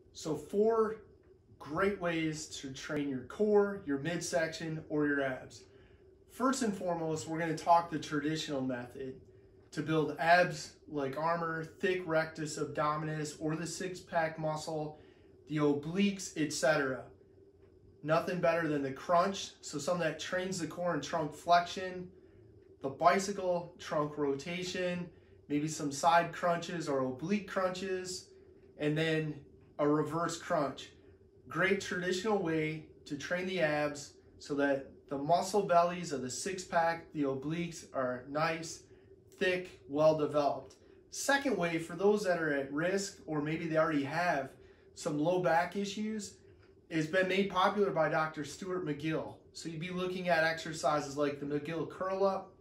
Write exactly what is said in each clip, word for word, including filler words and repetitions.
So four great ways to train your core, your midsection, or your abs. First and foremost, we're going to talk the traditional method to build abs like armor, thick rectus abdominis, or the six-pack muscle, the obliques, et cetera. Nothing better than the crunch, so something that trains the core and trunk flexion, the bicycle trunk rotation, maybe some side crunches or oblique crunches, and then a reverse crunch. Great traditional way to train the abs so that the muscle bellies of the six-pack, the obliques are nice, thick, well developed. Second way, for those that are at risk or maybe they already have some low back issues, has been made popular by Doctor Stuart McGill. So you'd be looking at exercises like the McGill curl up,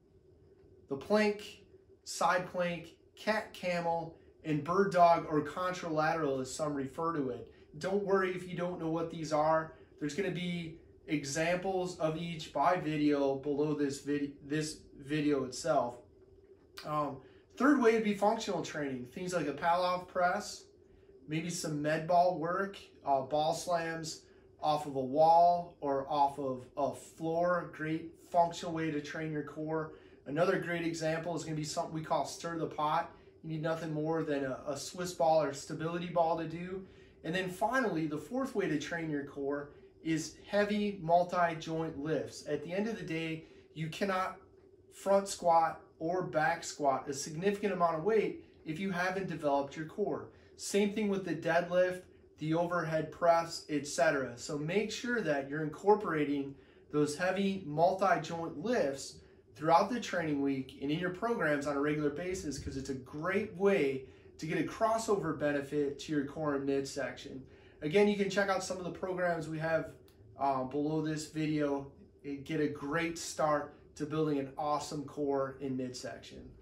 the plank, side plank, cat camel, and bird dog or contralateral as some refer to it. Don't worry if you don't know what these are. There's going to be examples of each by video below this video, this video itself. Um, third way would be functional training. Things like a Pallof press, maybe some med ball work, uh, ball slams off of a wall or off of a floor. Great functional way to train your core. Another great example is going to be something we call stir the pot. You need nothing more than a, a Swiss ball or stability ball to do. And then finally, the fourth way to train your core is heavy multi-joint lifts. At the end of the day, you cannot front squat or back squat a significant amount of weight if you haven't developed your core. Same thing with the deadlift, the overhead press, et cetera. So make sure that you're incorporating those heavy multi-joint lifts throughout the training week and in your programs on a regular basis, because it's a great way to get a crossover benefit to your core and midsection. Again, you can check out some of the programs we have uh, below this video and get a great start to building an awesome core and midsection.